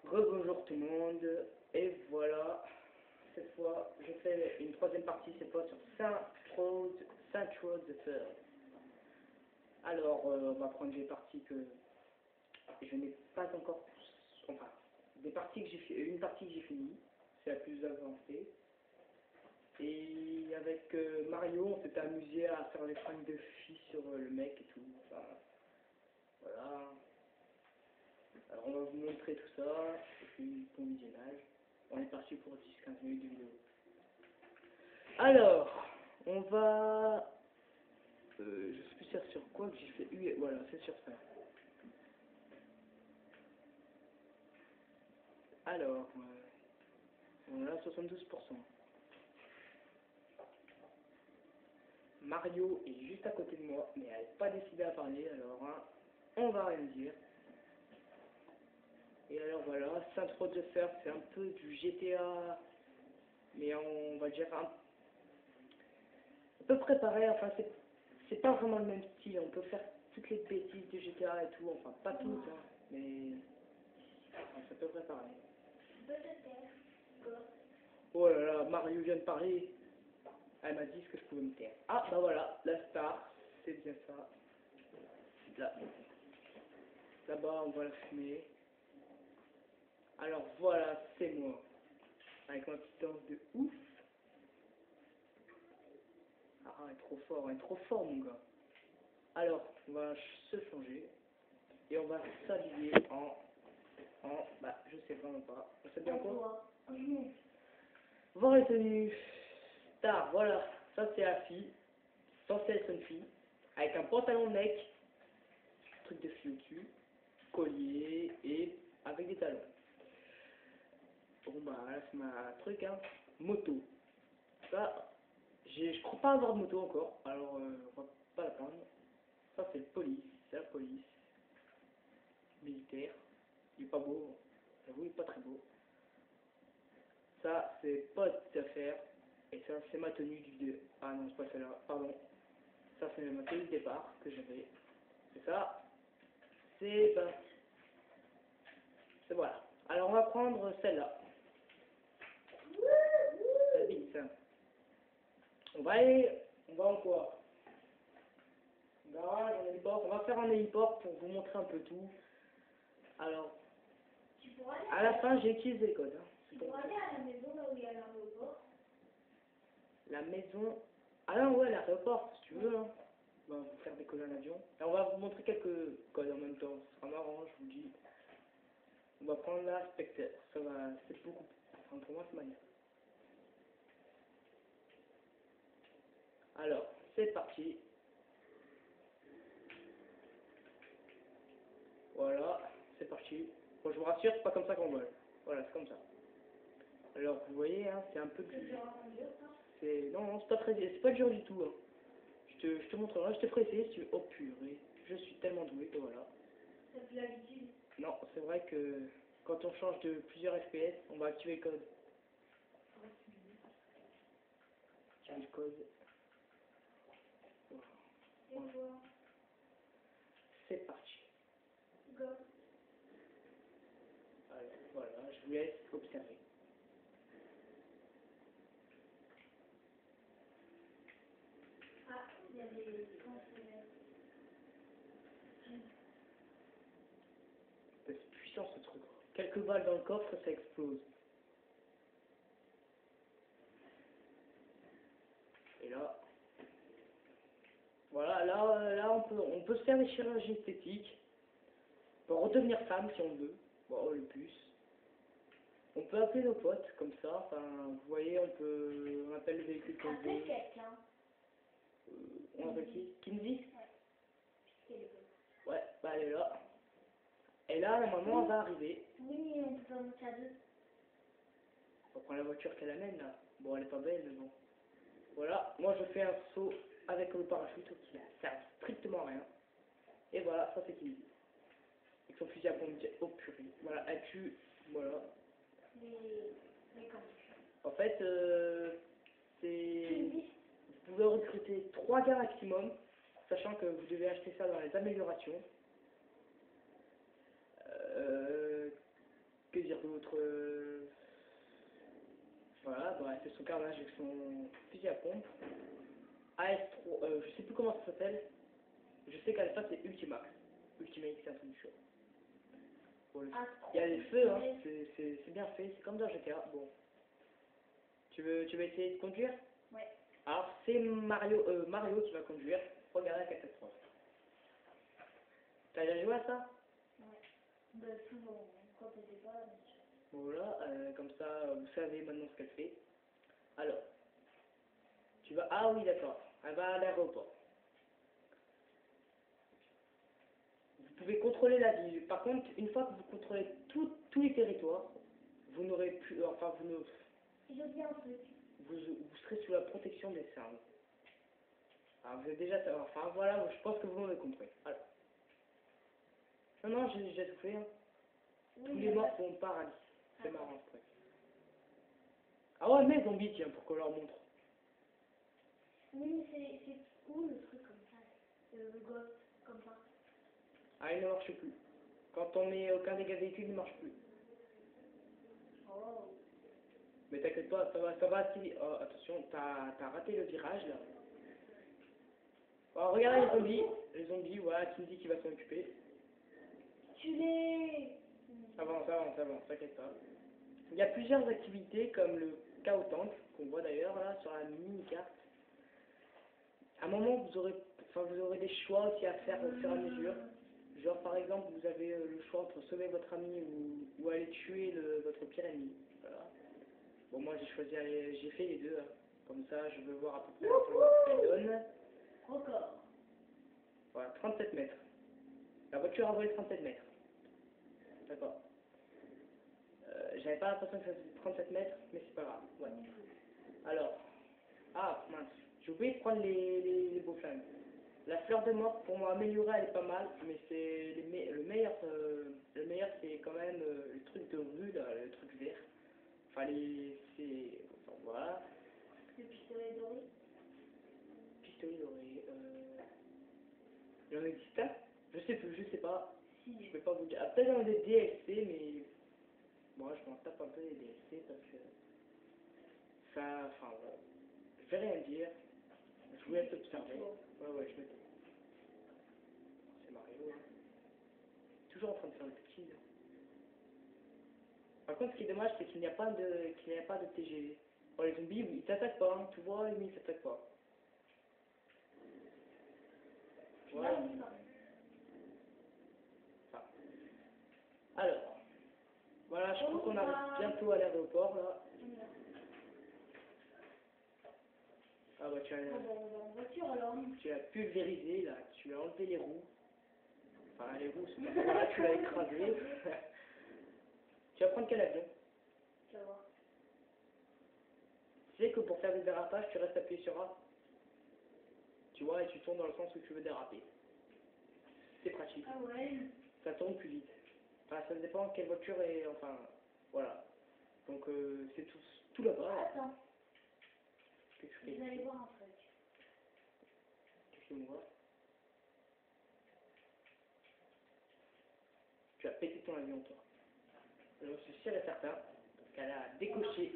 Rebonjour tout le monde, et voilà, cette fois je fais une troisième partie, cette fois sur Saint Road the Third. Alors, on va prendre des parties que je n'ai pas encore, enfin, des parties que j'ai fait, une partie que j'ai finie, c'est la plus avancée. Et avec Mario, on s'était amusé à faire les fringues de filles sur le mec et tout, enfin, voilà. Alors on va vous montrer tout ça, et puis bon visionnage. On est parti pour 10-15 minutes de vidéo. Alors, on va... je sais plus sur quoi que j'ai fait. Voilà, c'est sur ça. Alors, on a 72%. Mario est juste à côté de moi, mais elle n'est pas décidée à parler, alors hein, on va rien dire. Et alors voilà, Saint Road the Third, c'est un peu du GTA, mais on va dire un peu préparé, enfin c'est pas vraiment le même style, on peut faire toutes les bêtises de GTA et tout, enfin pas toutes, hein, mais enfin, c'est à peu près pareil. Oh là là, Mario vient de parler, elle m'a dit ce que je pouvais me taire. Ah bah voilà, la star, c'est bien ça. Là, là-bas on va la fumer. Alors voilà, c'est moi, avec ma petite danse de ouf. Ah, elle est trop fort mon gars. Alors, on va se changer et on va s'habiller bah, je sais vraiment pas. On s'habille en quoi? Voir les tenues. Star, voilà. Ça, c'est la fille. Censée être une fille. Avec un pantalon de mec. Truc de fille au-dessus. Collier et avec des talons. Bon, bah, là, c'est ma truc, hein. Moto. Ça, je crois pas avoir de moto encore. Alors, on va pas la prendre. Ça, c'est le police. C'est la police. Militaire. Il est pas beau. J'avoue, il est pas très beau. Ça, c'est pas toute affaire. Et ça, c'est ma tenue du... Ah non, c'est pas celle-là. Pardon. Ça, c'est ma tenue de départ que j'avais. Et ça, c'est... Ben, c'est voilà. Alors, on va prendre celle-là. La bite. On va aller... On va en quoi? Garage, en héliport. On va faire un héliport pour vous montrer un peu tout. Alors, à la fin, j'ai utilisé les codes. Hein. Tu pourrais aller à la maison là où il y a l'aéroport. La maison... Ah non, ouais, l'aéroport, si tu veux. Hein. On va vous faire décoller un avion. Et on va vous montrer quelques codes en même temps. Ce sera marrant, je vous dis. On va prendre la Spectre. Ça va... C'est beaucoup... Enfin, pour moi, c'est magnifique. Alors, c'est parti. Voilà, c'est parti. Bon, je vous rassure, c'est pas comme ça qu'on vole. Voilà, c'est comme ça. Alors, vous voyez, hein, c'est un peu plus... C'est... Non, non, c'est pas très... C'est pas dur du tout, hein. Je te montrerai, je te ferai essayer si tu veux. Oh purée, je suis tellement doué que voilà. T'as plus l'habitude. Non, c'est vrai que quand on change de plusieurs FPS, on va activer le code. Activer le code. Voilà. C'est parti. Go. Alors, voilà, je vous laisse observer. Ah, il y a des conseillers. C'est puissant ce truc. Quelques balles dans le coffre, ça explose. Et là, voilà, là on peut se faire des chirurgies esthétiques. On peut redevenir femme si on veut. Bon, le plus. On peut appeler nos potes comme ça. Enfin, vous voyez, on appelle le véhicule qu'on veut. Appelle quelqu'un. On appelle qui? Kinsey? Ouais. Ouais, bah elle est là. Et là, normalement, elle va arriver. Oui, on peut pas monter à deux. On prend la voiture qu'elle amène là. Bon, elle est pas belle, mais bon. Voilà, moi je fais un saut avec le parachute qui ne sert strictement à rien. Et voilà, ça c'est Kinsey. Avec son fusil à pompe, oh purée. Voilà, elle tue, voilà. Les camps. En fait, c'est... Vous pouvez recruter 3 gars maximum, sachant que vous devez acheter ça dans les améliorations. Que dire d'autre? d'autre voilà, bah, c'est son carnage avec son fusil à pompe. AS3, je sais plus comment ça s'appelle. Je sais qu'Alpha c'est Ultimax. Ultimate, c'est un truc du show. Bon, il y a les feux, hein, c'est bien fait, c'est comme dans GTA. Bon. Tu veux essayer de conduire? Ouais. Alors c'est Mario qui va conduire. Regardez la catastrophe. T'as déjà joué à ça? Ouais. Bah, souvent, quand t'étais pas là, bien sûr. Voilà, comme ça vous savez maintenant ce qu'elle fait. Alors, tu vas... Ah oui d'accord, elle va à l'aéroport. Vous pouvez contrôler la ville. Par contre, une fois que vous contrôlez tous les territoires, vous n'aurez plus... Enfin, vous ne... Je dis un truc. Vous serez sous la protection des serves. Alors, vous êtes déjà... Enfin, voilà, je pense que vous m'avez compris. Alors. Non, j'ai déjà tout fait. Hein. Oui, Tous les morts sont paradis. C'est marrant, ce truc. Ah ouais, mais zombies, tiens, pour qu'on leur montre. Oui, mais c'est cool le truc comme ça. Le ghost, comme ça. Ah, il ne marche plus. Quand on met aucun dégât véhicule, il ne marche plus. Oh. Mais t'inquiète pas, ça va, si... Oh, attention, t'as raté le virage, là. Alors, regardez les zombies, voilà, qui me dit qu'il va s'en occuper. Tu l'es. Avance, t'inquiète pas. Il y a plusieurs activités, comme le chaos tank, qu'on voit d'ailleurs, là, sur la mini-carte. À un moment, vous aurez des choix aussi à faire au fur et à mesure. Genre, par exemple, vous avez le choix entre sauver votre ami ou aller tuer votre pire ennemi. Voilà. Bon, moi, j'ai fait les deux. Hein. Comme ça, je veux voir à peu près ce qu'elle donne. Record. Voilà, 37 mètres. La voiture a volé 37 mètres. D'accord. J'avais pas l'impression que ça faisait 37 mètres, mais c'est pas grave. Ouais. Alors, ah mince, j'ai oublié de prendre les beaux flammes. La fleur de mort, pour moi, améliorée, elle est pas mal, mais c'est le meilleur c'est quand même le truc de rue, là, le truc vert. Enfin, enfin, voilà. Le pistolet doré. Pistolet doré, il en existe un? Je sais plus, je sais pas. Si. Je peux pas vous dire. Ah, peut-être dans des DLC, mais moi, je m'en tape un peu les DLC parce que ça, enfin, voilà. Je vais rien dire. Je vous laisse observer. Ouais, je me dis. C'est Mario, hein. Toujours en train de faire le petit, là. Par contre, ce qui est dommage, c'est qu'il n'y a pas de TGV. Bon, les zombies, ils t'attaquent pas, hein. Tu vois, ils t'attaquent pas. Voilà. Enfin. Alors, voilà, je crois qu'on arrive bientôt à l'aéroport, là. Ah bah, En voiture alors. tu as pulvérisé, là. Tu as enlevé les roues. Enfin, les roues, c'est pas voilà, tu l'as écrasé. Tu vas prendre quel avion? Tu vas voir. Tu sais que pour faire des dérapages, tu restes appuyé sur A. Tu vois, et tu tournes dans le sens où tu veux déraper. C'est pratique. Ah ouais. Ça tourne plus vite. Enfin, ça dépend quelle voiture est... Enfin, voilà. Donc, c'est tout là-bas. Attends. Qu'est-ce que tu Je fais? vais aller voir un truc. Qu'est-ce que tu vois? Tu as pété ton avion, toi. J'en suis sûr et certain. Parce qu'elle a décoché.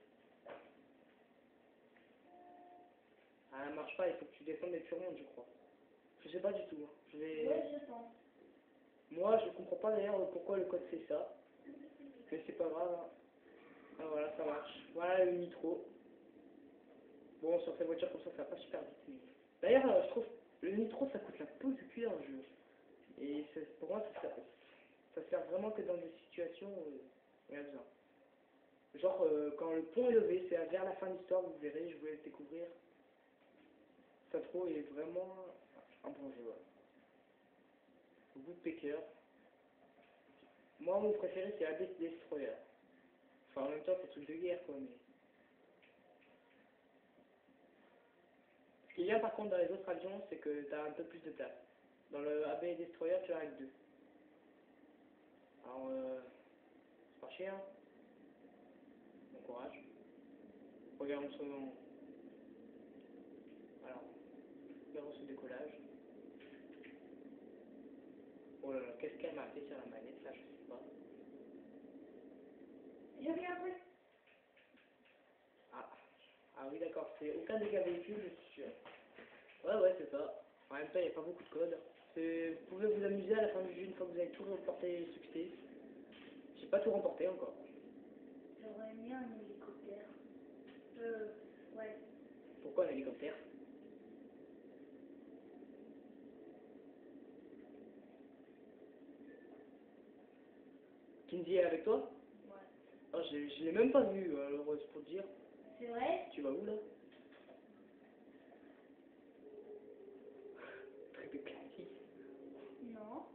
Ah, elle marche pas, il faut que tu descendes et que tu remontes, je crois. Je sais pas du tout. Hein. Ouais, je pense. Moi, je comprends pas d'ailleurs pourquoi le code fait ça. Mais c'est pas grave. Hein. Ah voilà, ça marche. Voilà le nitro. Bon, sur ces voitures comme ça va pas super vite. Mais... D'ailleurs, je trouve le nitro, ça coûte la peau du cul dans le jeu. Et pour moi, ça sert vraiment que dans des situations où il y a besoin. Genre, quand le pont est levé, c'est vers la fin de l'histoire, vous verrez, je vous laisse découvrir. Satro est vraiment un bon jeu. Ouais. Woodpecker. Moi, mon préféré, c'est AB Destroyer. Enfin, en même temps, c'est truc de guerre, quoi, mais... Ce qui est bien, par contre, dans les autres avions, c'est que tu as un peu plus de place. Dans le AB Destroyer, tu as avec deux. Alors, c'est pas cher. Bon courage. Regardons son... Alors, regardons ce décollage. Oh là là, qu'est-ce qu'elle m'a fait sur la manette, là, je sais pas. J'ai vu un truc. Ah oui, d'accord, c'est aucun dégât véhicule, je suis sûr. Ouais, c'est ça. En même temps, il n'y a pas beaucoup de code. Vous pouvez vous amuser à la fin du jeu une fois que vous avez tout remporté succès. J'ai pas tout remporté encore. J'aurais aimé un hélicoptère. Ouais. Pourquoi un hélicoptère? Kinsey est avec toi? Ouais. Oh, je l'ai même pas vu, alors c'est pour te dire. C'est vrai? Tu vas où là? Truc de classique. Non.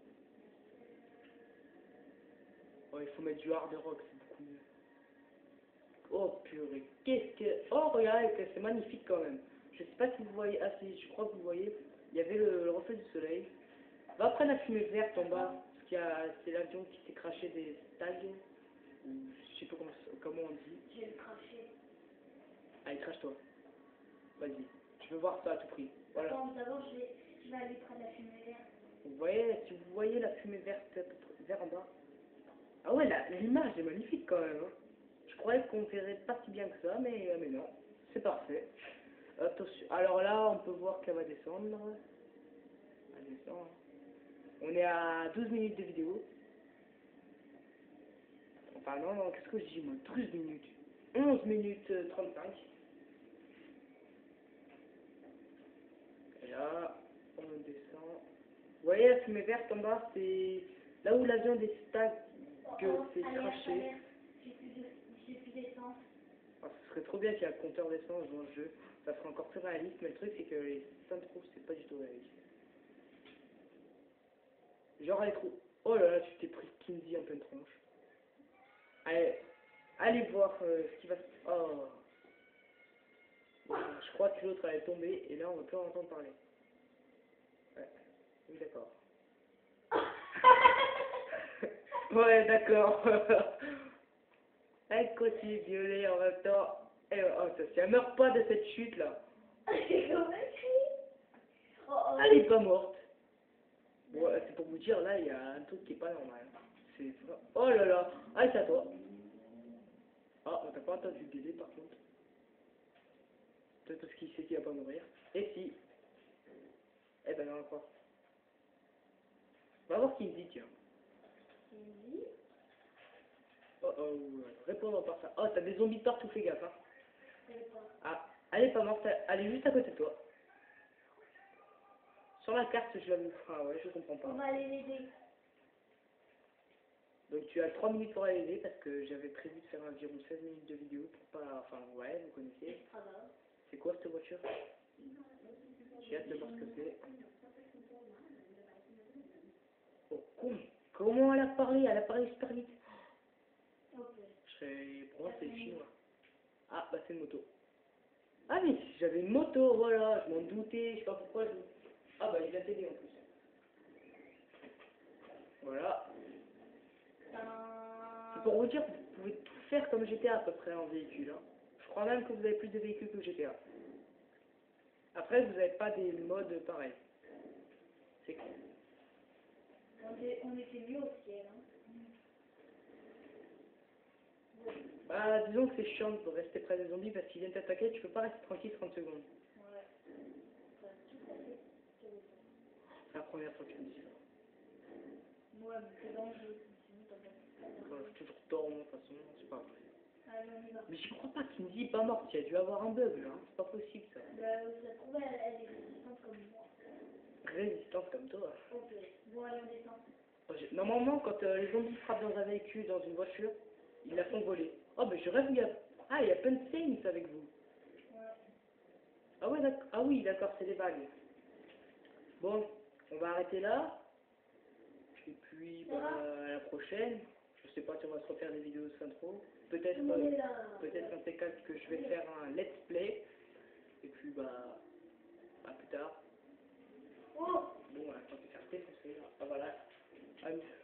Oh, il faut mettre du hard rock, c'est beaucoup mieux. Oh purée, qu'est-ce que... Oh regarde, c'est magnifique quand même. Je sais pas si vous voyez... Ah si, je crois que vous voyez. Il y avait le reflet du soleil. Va après la fumée verte en bas. Parce qu'il y a... C'est l'avion qui s'est craché des stags. Ou je sais pas comment on dit. Je vais le cracher. Allez, crache-toi. Vas-y. Je veux voir ça à tout prix. Voilà. Attends, d'abord je vais aller près de la fumée verte. Vous voyez, si vous voyez la fumée verte vers en bas. Ah ouais, l'image est magnifique quand même. Hein. Je croyais qu'on verrait pas si bien que ça, mais non. C'est parfait. Attention. Alors là, on peut voir qu'elle va descendre. Elle descend. On est à 12 minutes de vidéo. Enfin non, qu'est-ce que je dis moi? 12 minutes. 11 minutes 35. Et là, on descend. Vous voyez la fumée verte en bas, c'est là où l'avion des stacks s'est craché. J'ai plus d'essence. Ah, ce serait trop bien qu'il y ait un compteur d'essence dans le jeu. Ça serait encore plus réaliste, mais le truc c'est que les intros c'est pas du tout réaliste. Genre elle est trop... Oh là là, tu t'es pris Kinsey en pleine tronche. Allez voir ce qui va se... Oh. Je crois que l'autre allait tomber et là on va plus en entendre parler. Ouais, oui d'accord. Ouais d'accord. Elle continue de violer en même temps. Et, oh, ça, si elle meurt pas de cette chute là. Elle est pas morte. Bon, c'est pour vous dire, là, il y a un truc qui est pas normal. C'est... Oh là là. Ah, c'est à toi. Ah, on t'a pas entendu gueuler par contre. Peut-être parce qu'il sait qu'il va pas mourir. Et si. Eh ben non, quoi. On va voir ce qu'il me dit, tiens. Oh oh, répondre par ça. Oh, t'as des zombies partout, fais gaffe, hein. Ah, elle est pas morte, elle est juste à côté de toi. Sur la carte, je l'avais... Ah ouais, je comprends pas. On va aller l'aider. Donc tu as 3 minutes pour aller l'aider parce que j'avais prévu de faire environ 16 minutes de vidéo pour pas... Enfin, ouais, vous connaissez. C'est quoi cette voiture? J'ai hâte de voir ce que c'est. Oh, comment elle a parlé? Elle a parlé super vite. Je serais... Pour moi, c'est les Chinois. Ah, bah c'est une moto. Ah mais j'avais une moto, voilà, je m'en doutais, je sais pas pourquoi je... Ah bah il a t'aider en plus. Voilà. C'est pour vous dire que vous pouvez tout faire comme GTA à peu près en véhicule. Hein. Je crois même que vous avez plus de véhicules que GTA. Après, vous n'avez pas des modes pareils. C'est cool. On était mieux au ciel. Hein. Bah disons que c'est chiant de rester près des zombies parce qu'ils viennent t'attaquer, tu peux pas rester tranquille 30 secondes. Ouais. C'est la première fois que tu me dis ça. Ouais, mais c'est dangereux. Enfin, j'ai toujours tort moi de toute façon, c'est pas vrai. Allez, on y va. Mais j'y crois pas qu'il me dit pas morte, il y a dû avoir un bug là, hein. C'est pas possible ça. Bah, ça trouve, elle est résistante comme moi. Résistante comme toi. Ok, bon, allez, on descend. Normalement, quand les zombies frappent dans un véhicule, dans une voiture, ils la font voler. Oh, mais je rêve, il y a... Ah, il y a plein de Saints avec vous. Ouais. Ah ouais, d'accord. Ah oui, d'accord, c'est les vagues. Bon, on va arrêter là. Et puis, bah, à la prochaine. Je sais pas si on va se refaire des vidéos de intro. Peut-être un T4 que je vais faire un let's play. Et puis, bah, à plus tard. Oh! Bon, voilà, quand c'est faire foncé. Ah voilà.